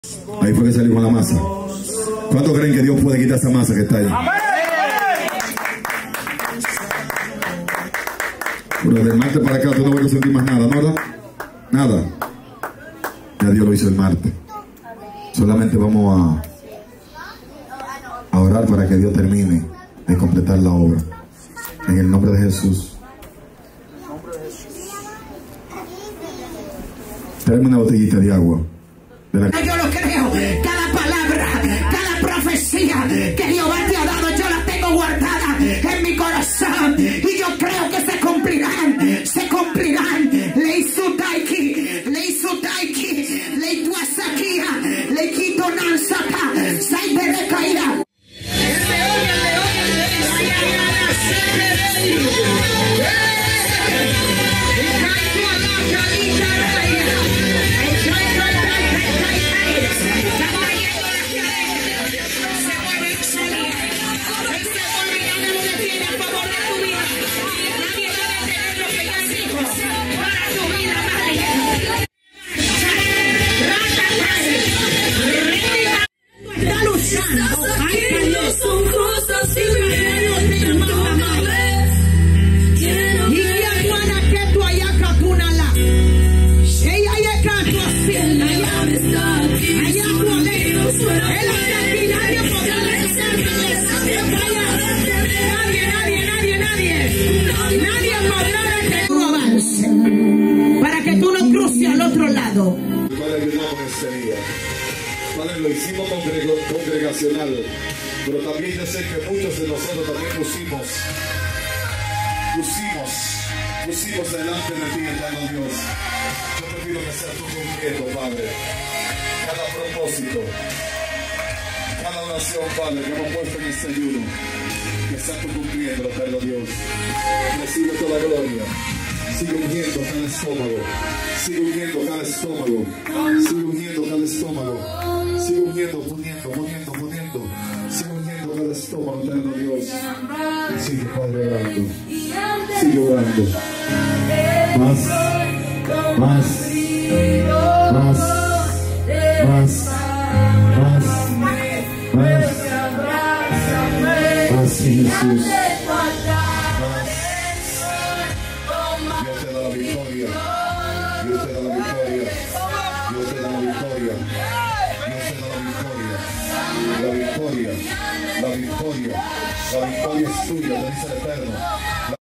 Ahí fue que salió con la masa. ¿Cuántos creen que Dios puede quitar esa masa que está ahí? Pero del martes para acá tú no vas a sentir más nada, ¿no? ¿Verdad? Nada. Ya Dios lo hizo el martes. Solamente vamos a orar para que Dios termine de completar la obra. En el nombre de Jesús. Tráeme una botellita de agua. Yo lo creo. Cada palabra, cada profecía que Jehová te ha dado, yo la tengo guardada en mi corazón. Y yo creo que se cumplirán. Se cumplirán. Ley Sutaiki, Ley Sutaiki, Ley Tuasakia, Ley Kitonanzaka, Saibere Kaira. Para que tú no cruces al otro lado. Padre, ayudamos este día. Padre, lo hicimos congregacional, pero también yo sé que muchos de nosotros también pusimos delante de ti, eterno Dios. Yo te pido que seas tú cumpliendo, Padre, cada propósito, cada oración, Padre, que hemos puesto en este ayuno, que seas tú cumpliendo, eterno Dios. Recibe toda la gloria. Sigue ungiendo cada estómago. Sigue ungiendo cada estómago. Sigue ungiendo cada estómago. Sigue ungiendo, poniendo. Sigue ungiendo cada estómago, eterno Dios. Sigue, Padre, orando. Sigue orando. Más. Así, Jesús. Dios te da la victoria. Dios te da la victoria. Dios te da la victoria. Dios te da la victoria. La victoria es tuya, te dice el Eterno.